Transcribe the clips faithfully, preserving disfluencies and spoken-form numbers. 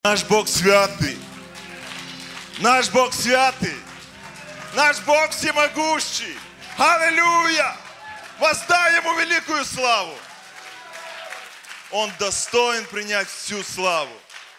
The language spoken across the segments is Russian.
Наш Бог святый. Наш Бог святый. Наш Бог всемогущий. Аллилуйя! Воздай Ему великую славу. Он достоин принять всю славу.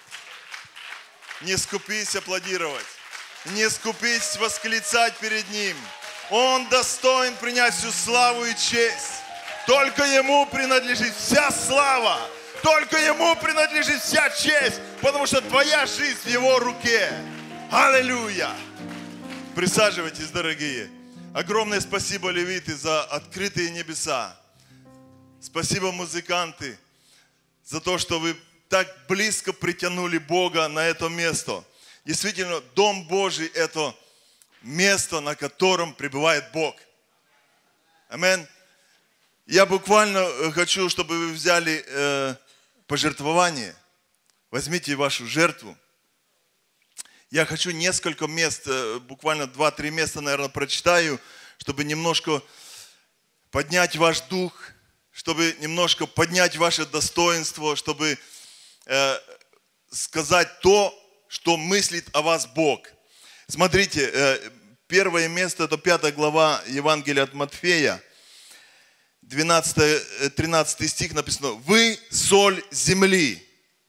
Не скупись аплодировать. Не скупись восклицать перед Ним. Он достоин принять всю славу и честь. Только Ему принадлежит вся слава. Только Ему принадлежит вся честь. Потому что твоя жизнь в Его руке. Аллилуйя! Присаживайтесь, дорогие. Огромное спасибо, левиты, за открытые небеса. Спасибо, музыканты, за то, что вы так близко притянули Бога на это место. Действительно, Дом Божий – это место, на котором пребывает Бог. Аминь. Я буквально хочу, чтобы вы взяли э, пожертвование. Возьмите вашу жертву. Я хочу несколько мест, буквально два-три места, наверное, прочитаю, чтобы немножко поднять ваш дух, чтобы немножко поднять ваше достоинство, чтобы э, сказать то, что мыслит о вас Бог. Смотрите, э, первое место, это пятая глава Евангелия от Матфея, двенадцатый-тринадцатый стих написано: «Вы соль земли».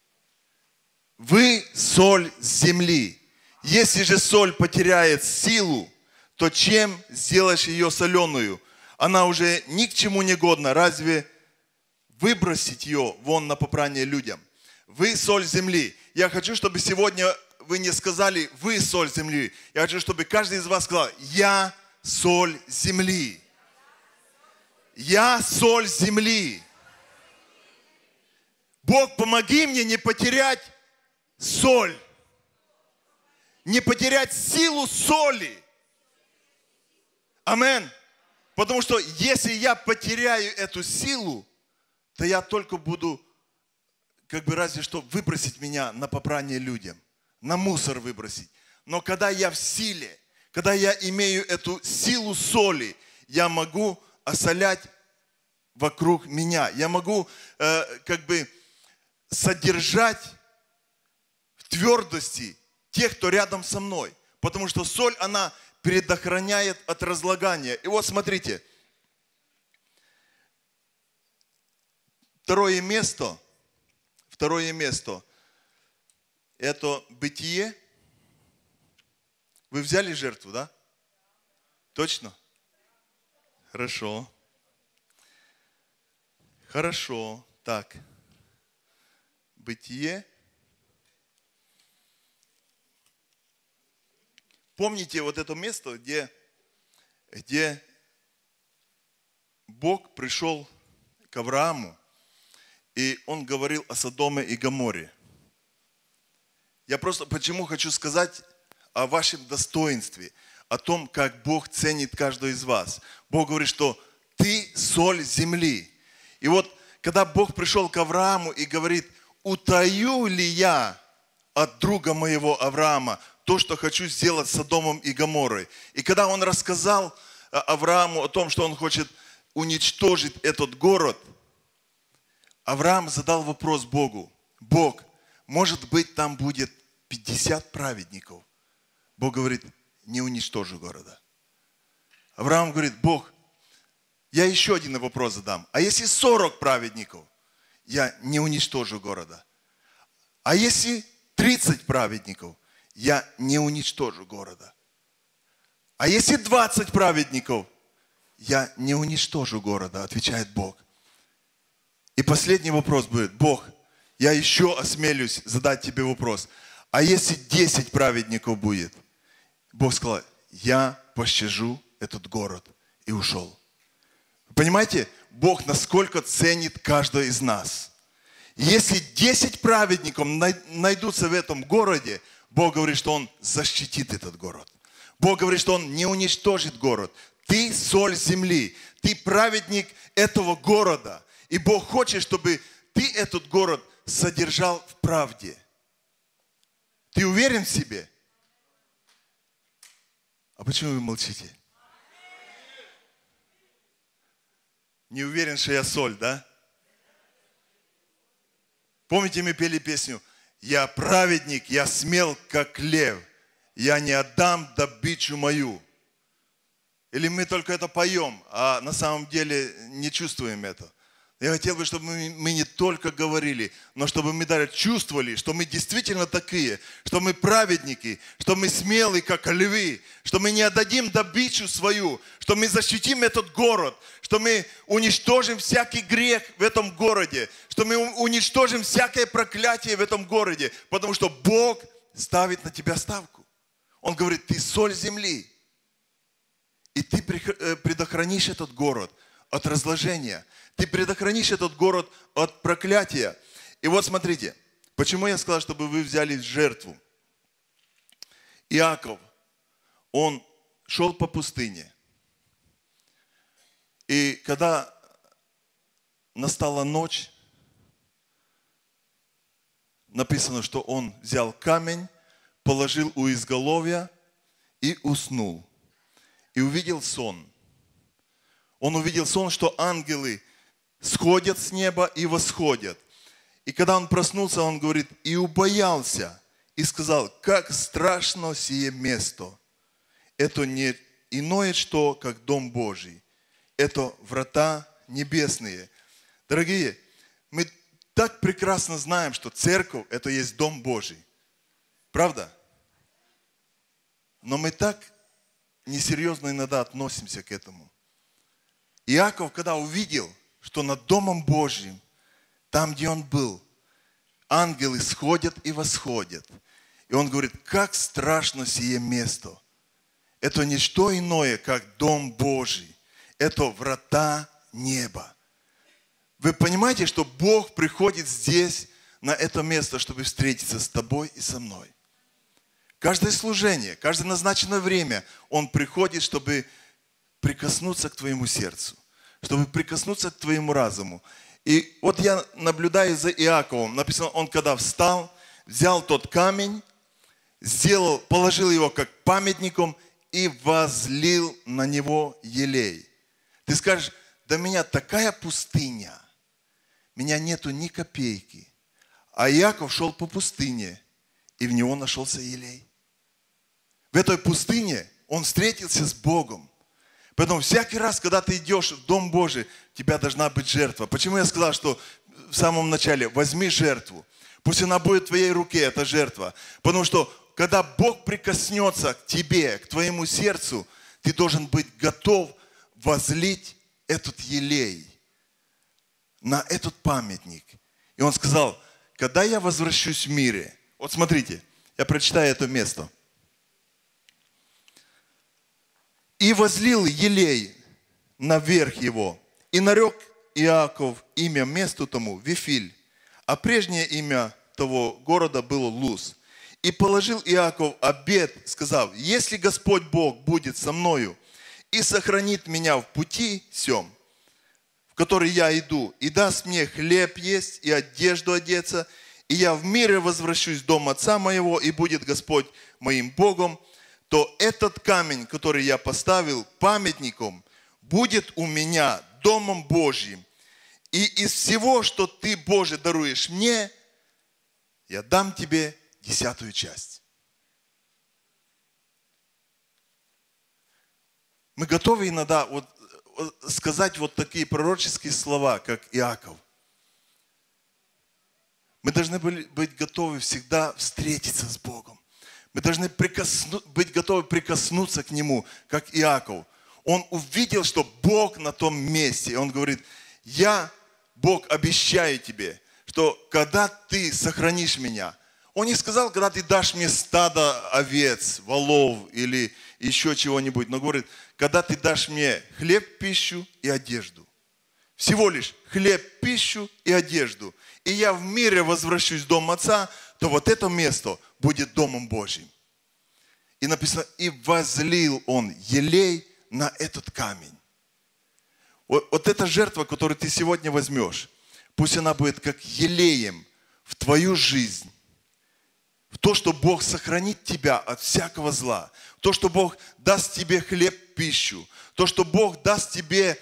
Вы соль земли. Если же соль потеряет силу, то чем сделаешь ее соленую? Она уже ни к чему не годна. Разве выбросить ее вон на попрание людям? Вы соль земли. Я хочу, чтобы сегодня вы не сказали «вы соль земли». Я хочу, чтобы каждый из вас сказал: «Я соль земли». Я соль земли. Бог, помоги мне не потерять соль. Не потерять силу соли. Аминь. Потому что если я потеряю эту силу, то я только буду, как бы разве что, выбросить меня на попрание людям. На мусор выбросить. Но когда я в силе, когда я имею эту силу соли, я могу осолять вокруг меня. Я могу э, как бы содержать в твердости тех, кто рядом со мной. Потому что соль, она предохраняет от разлагания. И вот смотрите. Второе место. Второе место. Это Бытие. Вы взяли жертву, да? Точно? Хорошо. Хорошо. Так. Бытие. Помните вот это место, где, где Бог пришел к Аврааму, и он говорил о Содоме и Гоморе. Я просто почему хочу сказать о вашем достоинстве, о том, как Бог ценит каждого из вас. Бог говорит, что ты соль земли. И вот, когда Бог пришел к Аврааму и говорит: утаю ли я от друга моего Авраама то, что хочу сделать с Содомом и Гоморрой. И когда он рассказал Аврааму о том, что он хочет уничтожить этот город, Авраам задал вопрос Богу: Бог, может быть, там будет пятьдесят праведников? Бог говорит: не уничтожу города. Авраам говорит: Бог, я еще один вопрос задам. А если сорок праведников? Я не уничтожу города. А если тридцать праведников? Я не уничтожу города. А если двадцать праведников? Я не уничтожу города, отвечает Бог. И последний вопрос будет: Бог, я еще осмелюсь задать тебе вопрос. А если десять праведников будет? Бог сказал: я пощажу этот город. И ушел. Понимаете, Бог насколько ценит каждого из нас. Если десять праведников найдутся в этом городе, Бог говорит, что Он защитит этот город. Бог говорит, что Он не уничтожит город. Ты соль земли, ты праведник этого города. И Бог хочет, чтобы ты этот город содержал в правде. Ты уверен в себе? А почему вы молчите? Не уверен, что я соль, да? Помните, мы пели песню: Я праведник, я смел, как лев. Я не отдам добычу мою. Или мы только это поем, а на самом деле не чувствуем это. Я хотел бы, чтобы мы, мы не только говорили, но чтобы мы даже чувствовали, что мы действительно такие, что мы праведники, что мы смелые, как львы, что мы не отдадим добычу свою, что мы защитим этот город, что мы уничтожим всякий грех в этом городе, что мы уничтожим всякое проклятие в этом городе, потому что Бог ставит на тебя ставку. Он говорит, ты соль земли, и ты предохранишь этот город от разложения. Ты предохранишь этот город от проклятия. И вот смотрите, почему я сказал, чтобы вы взяли жертву. Иаков, он шел по пустыне. И когда настала ночь, написано, что он взял камень, положил у изголовья и уснул. И увидел сон. Он увидел сон, что ангелы сходят с неба и восходят. И когда он проснулся, он говорит, и убоялся, и сказал, как страшно сие место. Это не иное что, как дом Божий. Это врата небесные. Дорогие, мы так прекрасно знаем, что церковь – это есть дом Божий. Правда? Но мы так несерьезно иногда относимся к этому. Иаков, когда увидел, что над Домом Божьим, там, где он был, ангелы сходят и восходят. И он говорит, как страшно сие место. Это не что иное, как Дом Божий. Это врата неба. Вы понимаете, что Бог приходит здесь, на это место, чтобы встретиться с тобой и со мной. Каждое служение, каждое назначенное время Он приходит, чтобы прикоснуться к твоему сердцу, чтобы прикоснуться к твоему разуму. И вот я наблюдаю за Иаковом. Написано, он когда встал, взял тот камень, сделал, положил его как памятником и возлил на него елей. Ты скажешь, да меня такая пустыня, меня нету ни копейки. А Иаков шел по пустыне, и в него нашелся елей. В этой пустыне он встретился с Богом. Поэтому всякий раз, когда ты идешь в Дом Божий, у тебя должна быть жертва. Почему я сказал, что в самом начале возьми жертву. Пусть она будет в твоей руке, эта жертва. Потому что, когда Бог прикоснется к тебе, к твоему сердцу, ты должен быть готов возлить этот елей на этот памятник. И он сказал, когда я возвращусь в мире, вот смотрите, я прочитаю это место. И возлил елей наверх его, и нарек Иаков имя месту тому Вифиль, а прежнее имя того города было Луз. И положил Иаков обет, сказав, если Господь Бог будет со мною и сохранит меня в пути сем, в который я иду, и даст мне хлеб есть и одежду одеться, и я в мире возвращусь в дом отца моего, и будет Господь моим Богом, то этот камень, который я поставил памятником, будет у меня домом Божьим. И из всего, что ты, Боже, даруешь мне, я дам тебе десятую часть. Мы готовы иногда вот сказать вот такие пророческие слова, как Иаков. Мы должны были быть готовы всегда встретиться с Богом. Мы должны прикосну, быть готовы прикоснуться к Нему, как Иаков. Он увидел, что Бог на том месте. И он говорит, я, Бог, обещаю тебе, что когда ты сохранишь меня, он не сказал, когда ты дашь мне стадо овец, волов или еще чего-нибудь, но говорит, когда ты дашь мне хлеб, пищу и одежду. Всего лишь хлеб, пищу и одежду. И я в мире возвращусь в дом Отца, то вот это место будет Домом Божьим. И написано, и возлил он елей на этот камень. Вот, вот эта жертва, которую ты сегодня возьмешь, пусть она будет как елеем в твою жизнь. В то, что Бог сохранит тебя от всякого зла. В то, что Бог даст тебе хлеб, пищу. То, что Бог даст тебе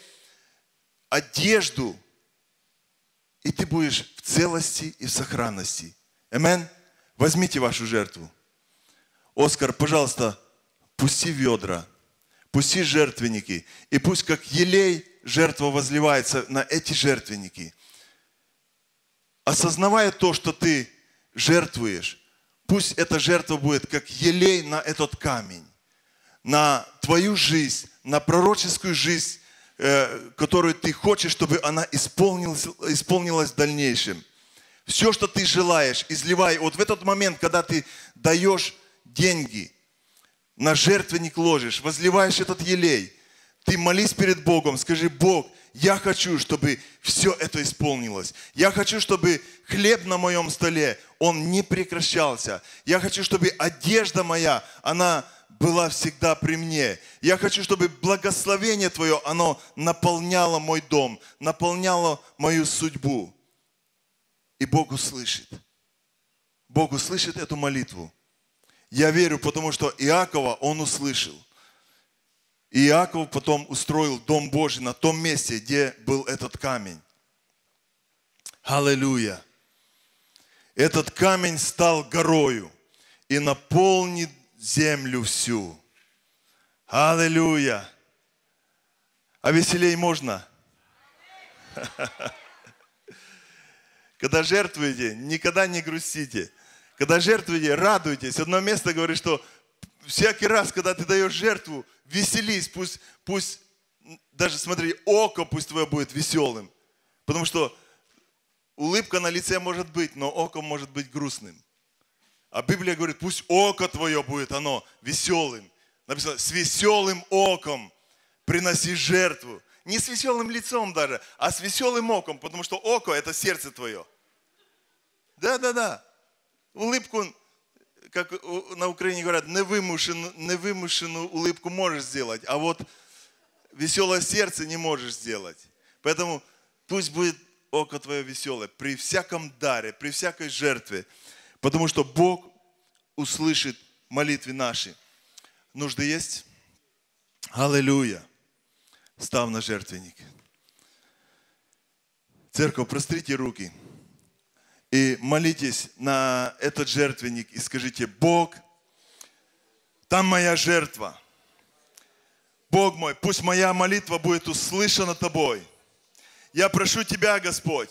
одежду. И ты будешь в целости и в сохранности. Аминь. Возьмите вашу жертву. Оскар, пожалуйста, пусти ведра, пусти жертвенники. И пусть как елей жертва возливается на эти жертвенники. Осознавая то, что ты жертвуешь, пусть эта жертва будет как елей на этот камень, на твою жизнь, на пророческую жизнь, э, которую ты хочешь, чтобы она исполнилась, исполнилась в дальнейшем. Все, что ты желаешь, изливай. Вот в этот момент, когда ты даешь деньги, на жертвенник ложишь, возливаешь этот елей, ты молись перед Богом, скажи: Бог, я хочу, чтобы все это исполнилось. Я хочу, чтобы хлеб на моем столе, он не прекращался. Я хочу, чтобы одежда моя, она была всегда при мне. Я хочу, чтобы благословение Твое, оно наполняло мой дом, наполняло мою судьбу. И Бог услышит. Бог услышит эту молитву. Я верю, потому что Иакова он услышал. И Иаков потом устроил Дом Божий на том месте, где был этот камень. Аллилуйя! Этот камень стал горою и наполнит землю всю. Аллилуйя! А веселей можно? Когда жертвуете, никогда не грустите. Когда жертвуете, радуйтесь. Одно место говорит, что всякий раз, когда ты даешь жертву, веселись. Пусть, пусть даже, смотри, око пусть твое будет веселым. Потому что улыбка на лице может быть, но око может быть грустным. А Библия говорит, пусть око твое будет, оно веселым. Написано, с веселым оком приноси жертву. Не с веселым лицом даже, а с веселым оком, потому что око – это сердце твое. Да-да-да. Улыбку, как на Украине говорят, невымушенную, невымушенную улыбку можешь сделать, а вот веселое сердце не можешь сделать. Поэтому пусть будет око твое веселое при всяком даре, при всякой жертве, потому что Бог услышит молитвы наши. Нужды есть? Аллилуйя! Став на жертвенник. Церковь, прострите руки и молитесь на этот жертвенник и скажите: Бог, там моя жертва. Бог мой, пусть моя молитва будет услышана Тобой. Я прошу Тебя, Господь,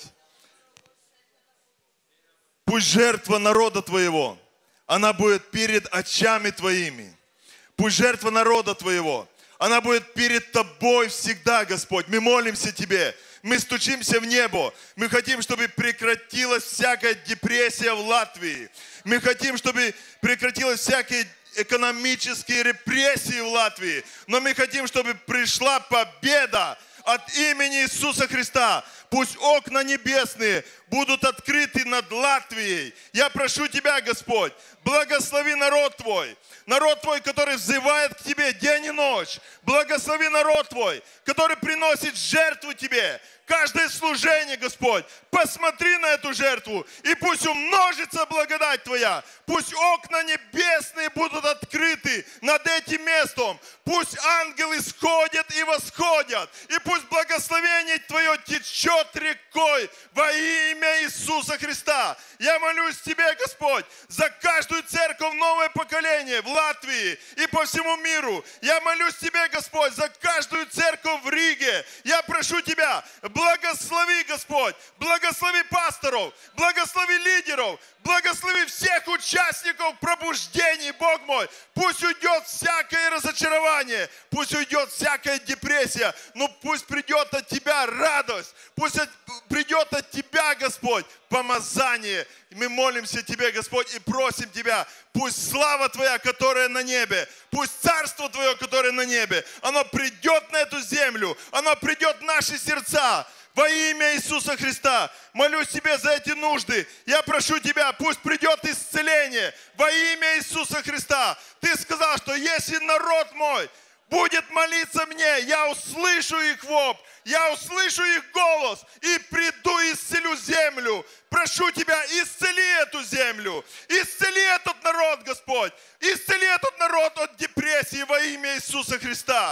пусть жертва народа Твоего, она будет перед очами Твоими. Пусть жертва народа Твоего, она будет перед Тобой всегда, Господь. Мы молимся Тебе, мы стучимся в небо. Мы хотим, чтобы прекратилась всякая депрессия в Латвии. Мы хотим, чтобы прекратилась всякая экономические репрессии в Латвии. Но мы хотим, чтобы пришла победа от имени Иисуса Христа. Пусть окна небесные будут открыты над Латвией. Я прошу Тебя, Господь, благослови народ Твой. Народ Твой, который взывает к Тебе день и ночь. Благослови народ Твой, который приносит жертву Тебе. Каждое служение, Господь, посмотри на эту жертву, и пусть умножится благодать Твоя. Пусть окна небесные будут открыты над этим местом. Пусть ангелы сходят и восходят. И пусть благословение Твое течет рекой во имя Иисуса Христа. Я молюсь Тебе, Господь, за каждую церковь, новое поколение в Латвии и по всему миру. Я молюсь Тебе, Господь, за каждую церковь в Риге. Я прошу Тебя, благослови, Господь, благослови пасторов, благослови лидеров, благослови всех участников пробуждений, Бог мой. Пусть уйдет всякое разочарование, пусть уйдет всякая депрессия, но пусть придет от Тебя радость, пусть придет от Тебя, Господь, помазание. Мы молимся Тебе, Господь, и просим Тебя, пусть слава Твоя, которая на небе, пусть царство Твое, которое на небе, оно придет на эту землю, оно придет в наши сердца. Во имя Иисуса Христа, молюсь Тебе за эти нужды. Я прошу Тебя, пусть придет исцеление во имя Иисуса Христа. Ты сказал, что если народ мой будет молиться мне, я услышу их вопль, я услышу их голос и приду и исцелю землю. Прошу Тебя, исцели эту землю, исцели этот народ, Господь, исцели этот народ от депрессии во имя Иисуса Христа.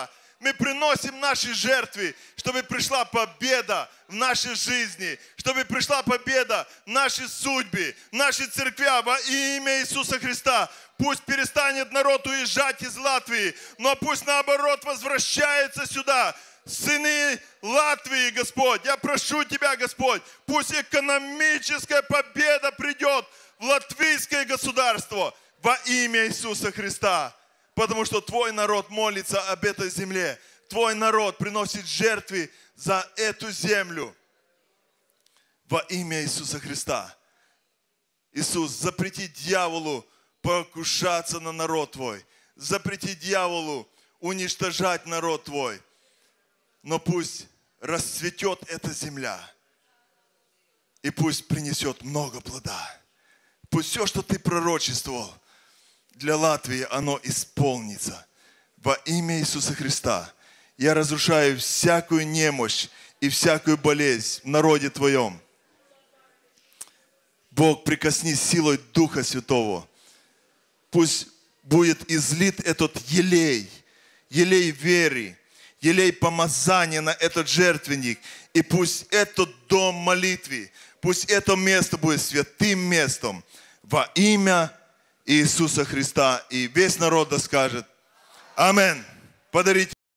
мы приносим наши жертвы, чтобы пришла победа в нашей жизни, чтобы пришла победа в нашей судьбе, в нашей церкви во имя Иисуса Христа. Пусть перестанет народ уезжать из Латвии, но пусть наоборот возвращается сюда. Сыны Латвии, Господь, я прошу Тебя, Господь, пусть экономическая победа придет в латвийское государство во имя Иисуса Христа. Потому что Твой народ молится об этой земле. Твой народ приносит жертвы за эту землю во имя Иисуса Христа. Иисус, запрети дьяволу покушаться на народ Твой. Запрети дьяволу уничтожать народ Твой. Но пусть расцветет эта земля. И пусть принесет много плода. Пусть все, что Ты пророчествовал для Латвии, оно исполнится. Во имя Иисуса Христа я разрушаю всякую немощь и всякую болезнь в народе Твоем. Бог, прикоснись силой Духа Святого. Пусть будет излит этот елей, елей веры, елей помазания на этот жертвенник. И пусть этот дом молитвы, пусть это место будет святым местом во имя Иисуса Христа. И весь народ да скажет: Аминь. Подарите.